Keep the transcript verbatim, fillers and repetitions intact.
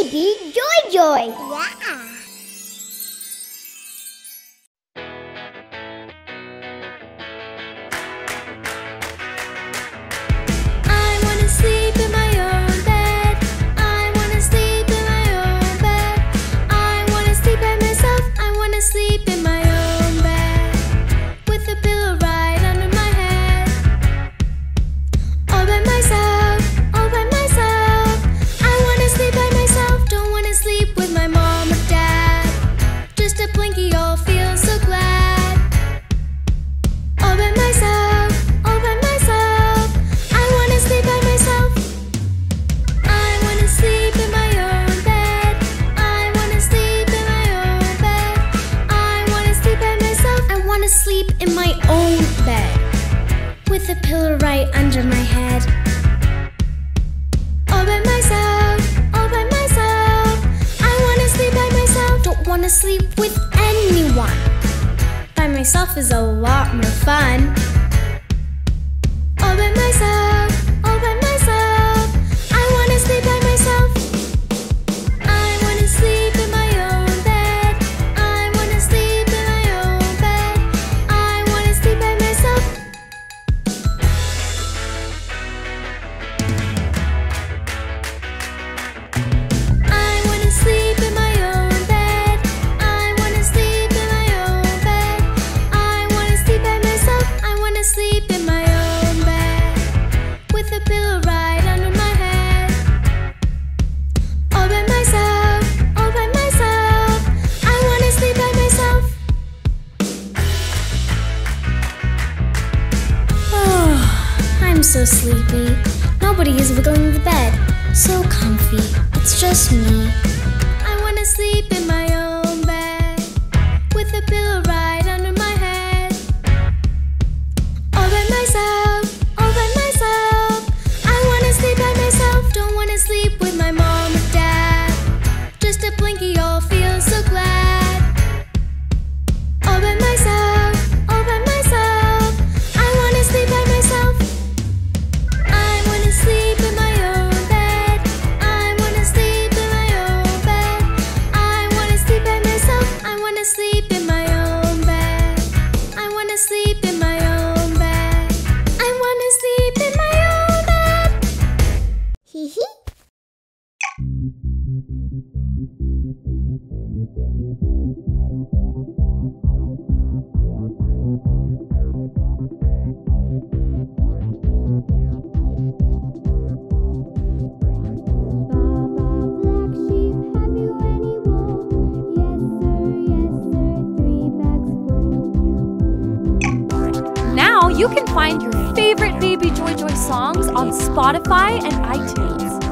Baby Joy Joy. Yeah. I wanna sleep in my own bed. I wanna sleep in my own bed. I wanna sleep by myself. I wanna sleep in my own bed with a pillow right under my head. All by myself, all by myself. I wanna sleep by myself. Don't wanna sleep with my mom or dad. Just a blankie, all feel so glad. All by myself, all by myself. I wanna sleep by myself. I wanna sleep in my own bed. I wanna sleep in my own bed. I wanna sleep by myself. I wanna sleep in my own bed with a pillow right under my head. All by myself, all by myself. I wanna sleep by myself. Don't wanna sleep with anyone. By myself is a lot more fun. All by myself, all by myself. I wanna sleep by myself. I wanna sleep in my own bed. I wanna sleep in my own bed. I wanna sleep by myself. I wanna sleep in my own bed. I wanna sleep in my own bed. I wanna sleep by myself. I wanna sleep in my own bed with a pillow right under my head. All by myself, all by myself. I wanna sleep by myself. Oh, I'm so sleepy. Nobody is wiggling the bed. So comfy. It's just me. I wanna sleep in my own bed with a pillow right under my head. All by myself, all by myself. I wanna sleep by myself. Don't wanna sleep with my mom or dad. Just a blankie, all feel so glad. All by myself, all by myself. I wanna sleep by myself. I wanna sleep in my own bed. I wanna sleep in my own bed. I wanna sleep by myself. I wanna sleep in my own bed. I wanna sleep in my own bed. I wanna sleep in my own bed. Hee hee. Now you can find your favorite Baby Joy Joy songs on Spotify and iTunes.